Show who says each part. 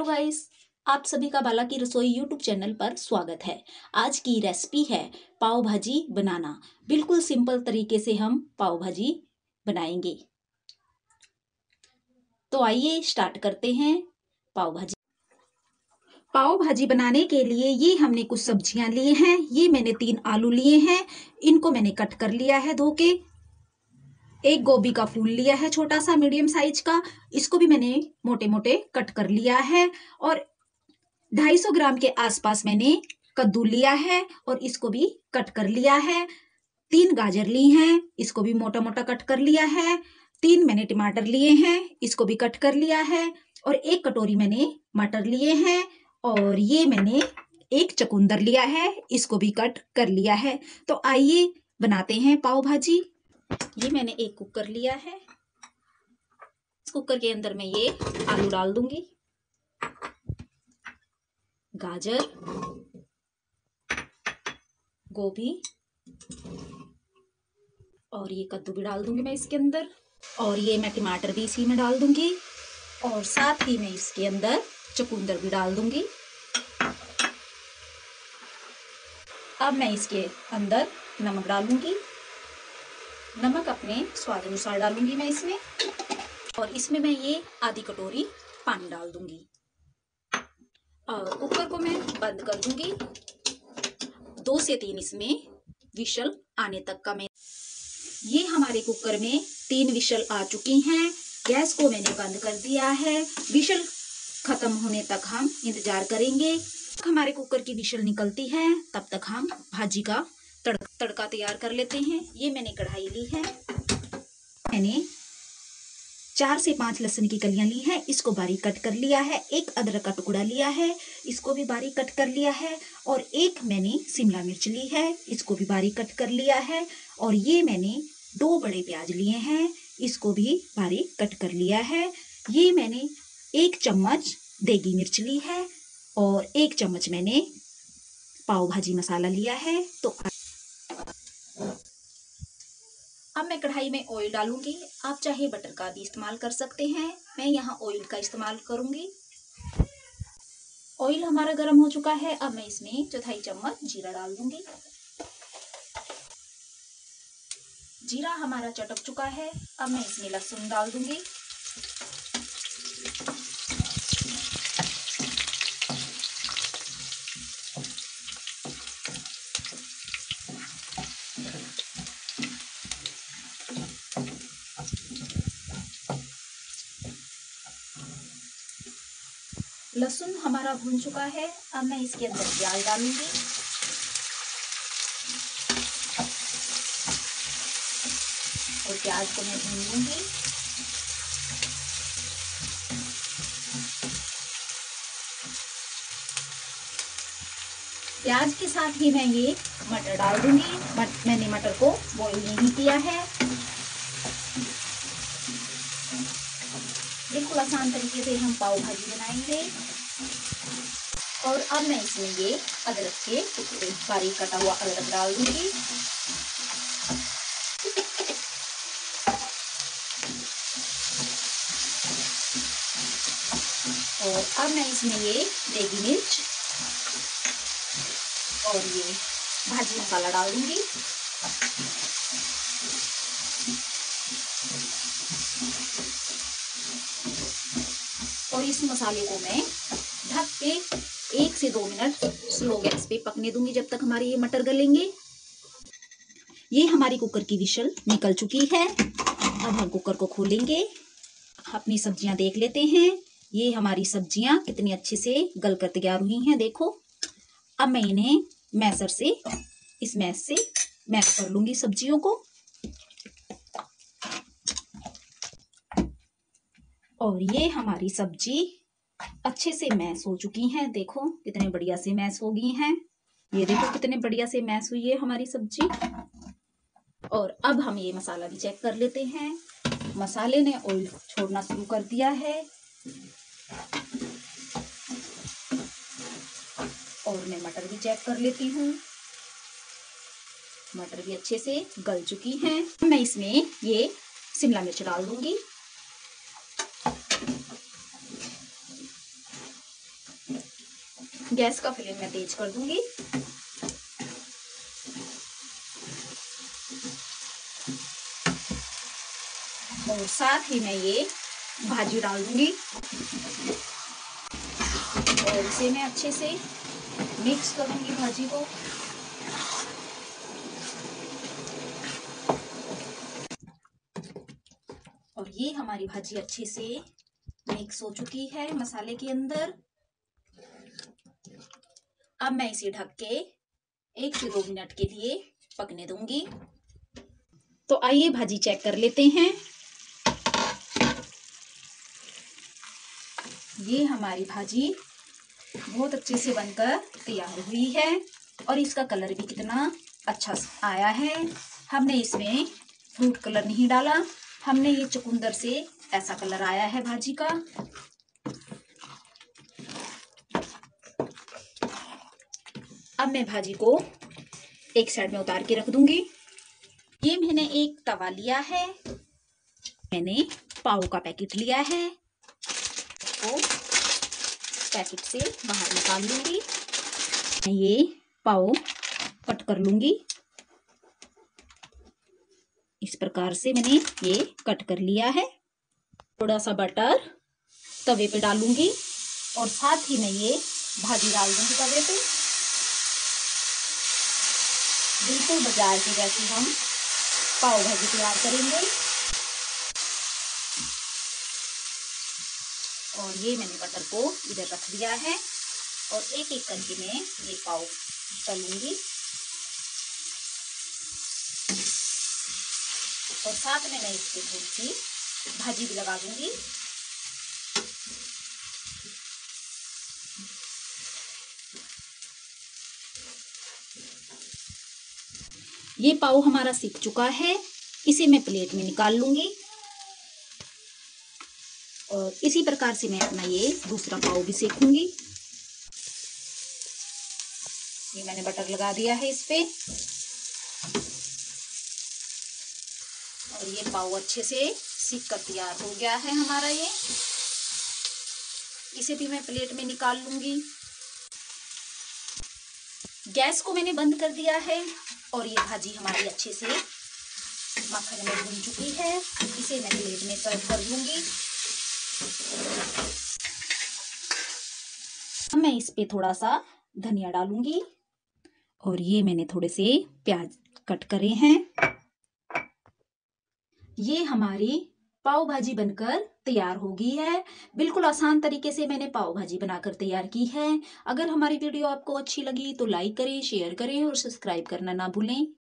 Speaker 1: Hello guys, आप सभी का बाला की रसोई यूट्यूब चैनल पर स्वागत है। आज की रेसिपी है पाव भाजी बनाना। बिल्कुल सिंपल तरीके से हम पाव भाजी बनाएंगे। तो आइए स्टार्ट करते हैं पाव भाजी। पाव भाजी बनाने के लिए ये हमने कुछ सब्जियां लिए हैं। ये मैंने 3 आलू लिए हैं, इनको मैंने कट कर लिया है धो के। एक गोभी का फूल लिया है छोटा सा मीडियम साइज का, इसको भी मैंने मोटे मोटे कट कर लिया है। और 250 ग्राम के आसपास मैंने कद्दू लिया है और इसको भी कट कर लिया है। 3 गाजर ली हैं, इसको भी मोटा मोटा कट कर लिया है। 3 मैंने टमाटर लिए हैं, इसको भी कट कर लिया है। और 1 कटोरी मैंने मटर लिए हैं। और ये मैंने 1 चुकंदर लिया है, इसको भी कट कर लिया है। तो आइए बनाते हैं पाव भाजी। ये मैंने 1 कुकर लिया है। इस कुकर के अंदर मैं ये आलू डाल दूंगी, गाजर, गोभी और ये कद्दू भी डाल दूंगी मैं इसके अंदर। और ये मैं टमाटर भी इसी में डाल दूंगी और साथ ही मैं इसके अंदर चुकंदर भी डाल दूंगी। अब मैं इसके अंदर नमक डालूंगी। नमक अपने स्वाद अनुसार डालूंगी मैं इसमें। और इसमें मैं ये आधी कटोरी पानी डाल दूंगी और कुकर को मैं बंद कर दूंगी। 2 से 3 इसमें विशल आने तक का मैं ये हमारे कुकर में 3 विशल आ चुकी हैं। गैस को मैंने बंद कर दिया है। विशल खत्म होने तक हम इंतजार करेंगे। हमारे कुकर की विशल निकलती है, तब तक हम भाजी का तड़का तैयार कर लेते हैं। ये मैंने कढ़ाई ली है। मैंने 4 से 5 लहसुन की कलियां ली है, इसको बारीक कट कर लिया है। 1 अदरक का टुकड़ा लिया है, इसको भी बारीक कट कर लिया है। और 1 मैंने शिमला मिर्च ली है, इसको भी बारीक कट कर लिया है। और ये मैंने 2 बड़े प्याज लिए हैं, इसको भी बारीक कट कर लिया है। ये मैंने 1 चम्मच देगी मिर्च ली है और 1 चम्मच मैंने पाव भाजी मसाला लिया है। तो अब मैं कढ़ाई में ऑयल डालूंगी। आप चाहे बटर का भी इस्तेमाल कर सकते हैं, मैं यहाँ ऑयल का इस्तेमाल करूंगी। ऑयल हमारा गर्म हो चुका है। अब मैं इसमें 1/4 चम्मच जीरा डाल दूंगी। जीरा हमारा चटक चुका है। अब मैं इसमें लहसुन डाल दूंगी। लहसुन हमारा भून चुका है। अब मैं इसके अंदर प्याज डालूंगी और प्याज को मैं भून लूंगी। प्याज के साथ ही मैं ये मटर डाल दूंगी। मैंने मटर को बॉईल नहीं किया है। बिल्कुल आसान तरीके से हम पाव भाजी बनाएंगे। और अब मैं इसमें ये अदरक के टुकड़े बारीक कटा हुआ अदरक डाल दूंगी। और अब मैं इसमें ये देगी मिर्च और ये भाजी मसाला डाल दूंगी। और इस मसाले को मैं ढक के 1 से 2 मिनट स्लो गैस पे पकने दूंगी, जब तक हमारे ये मटर गलेंगे। ये हमारी कुकर की विशल निकल चुकी है। अब हम कुकर को खोलेंगे, अपनी सब्जियां देख लेते हैं। ये हमारी सब्जियां कितनी अच्छे से गल कर तैयार हुई हैं, देखो। अब मैं इन्हें मैसर से इस मैश से मैश कर लूंगी सब्जियों को। और ये हमारी सब्जी अच्छे से मैश हो चुकी हैं, देखो कितने बढ़िया से मैश हो गई हैं। ये देखो कितने बढ़िया से मैश हुई है हमारी सब्जी। और अब हम ये मसाला भी चेक कर लेते हैं। मसाले ने ऑयल छोड़ना शुरू कर दिया है। और मैं मटर भी चेक कर लेती हूँ। मटर भी अच्छे से गल चुकी हैं। मैं इसमें ये शिमला मिर्च डाल दूंगी। गैस का फ्लेम मैं तेज कर दूंगी। और साथ ही मैं ये भाजी डाल दूंगी और इसे मैं अच्छे से मिक्स करूंगी भाजी को। और ये हमारी भाजी अच्छे से मिक्स हो चुकी है मसाले के अंदर। अब मैं इसे ढक के 1 से 2 मिनट के लिए पकने दूंगी। तो आइए भाजी चेक कर लेते हैं। ये हमारी भाजी बहुत अच्छे से बनकर तैयार हुई है और इसका कलर भी कितना अच्छा आया है। हमने इसमें फ्रूट कलर नहीं डाला, हमने ये चुकंदर से ऐसा कलर आया है भाजी का। अब मैं भाजी को एक साइड में उतार के रख दूंगी। ये मैंने एक तवा लिया है, मैंने पाव का पैकेट लिया है, तो पैकेट से बाहर निकाल लूंगी। मैं ये पाव कट कर लूंगी। इस प्रकार से मैंने ये कट कर लिया है। थोड़ा सा बटर तवे पे डालूंगी और साथ ही मैं ये भाजी डाल दूंगी तवे पे। बिल्कुल बाजार की जैसी हम पाव भाजी तैयार करेंगे। और ये मैंने बटर को इधर रख दिया है और एक एक करके मैं ये पाव तलूंगी और साथ में मैं इसके थोड़ी सी भाजी भी लगा दूंगी। ये पाव हमारा सिक चुका है, इसे मैं प्लेट में निकाल लूंगी और इसी प्रकार से मैं अपना ये दूसरा पाव भी सेकूंगी। ये मैंने बटर लगा दिया है इस पे और ये पाव अच्छे से सिक कर तैयार हो गया है हमारा ये। इसे भी मैं प्लेट में निकाल लूंगी। गैस को मैंने बंद कर दिया है और ये भाजी हमारी अच्छे से मक्खन में भून चुकी है। इसे मैं प्लेट में सर्व कर लूंगी। अब मैं इस पे थोड़ा सा धनिया डालूंगी और ये मैंने थोड़े से प्याज कट करे हैं। ये हमारी पाव भाजी बनकर तैयार हो गई है। बिल्कुल आसान तरीके से मैंने पाव भाजी बनाकर तैयार की है। अगर हमारी वीडियो आपको अच्छी लगी तो लाइक करें, शेयर करें और सब्सक्राइब करना ना भूलें।